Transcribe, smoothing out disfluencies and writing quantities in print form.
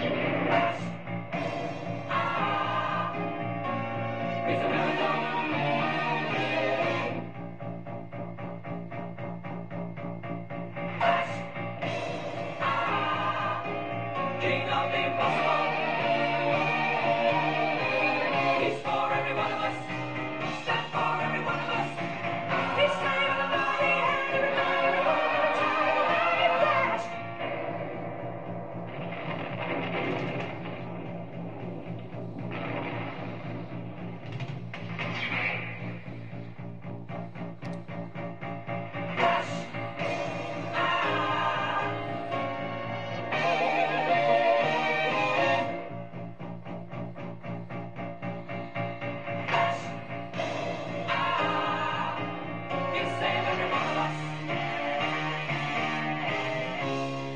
King of the impossible. He's for every one of us. Stand for every one of us. He's saving the body and every man, every woman, every child, every flash.